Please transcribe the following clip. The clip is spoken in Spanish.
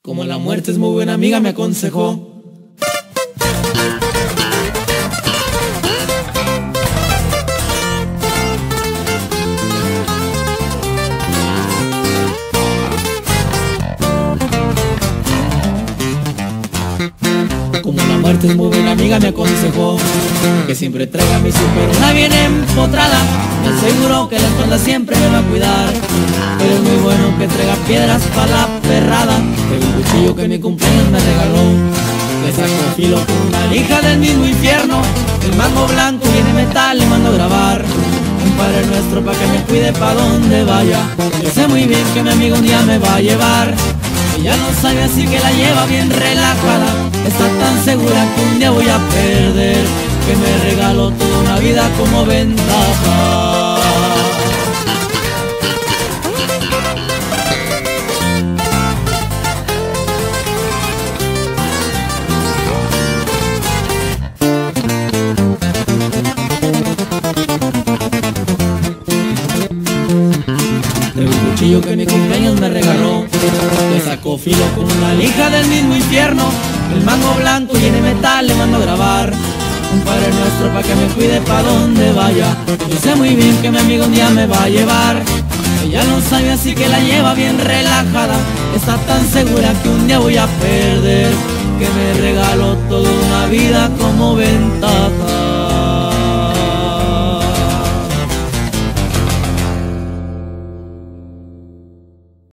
Como la muerte es muy buena amiga me aconsejó. Como la muerte es muy buena amiga me aconsejó que siempre traiga mi super una bien empotrada. Me aseguró que la espalda siempre me va a cuidar, pero es muy bueno que traiga piedras para la perrada. Traigo un cuchillo que mi cumpleaños me regaló, le saco filo con una lija del mismo infierno. El mango blanco tiene metal, le mando a grabar un Padre Nuestro pa' que me cuide pa' donde vaya. Yo sé muy bien que mi amigo un día me va a llevar. Ella no sabe así que la lleva bien relajada. Está tan segura que un día voy a perder, que me regaló toda una vida como ventaja. Traigo un cuchillo que mi cumpleaños me regaló, le sacó filo con una lija del mismo infierno. El mango blanco tiene metal, le mando a grabar un Padre Nuestro pa' que me cuide pa' donde vaya. Yo sé muy bien que mi amigo un día me va a llevar. Ella no sabe así que la lleva bien relajada. Está tan segura que un día voy a perder, que me regaló toda una vida como ventaja.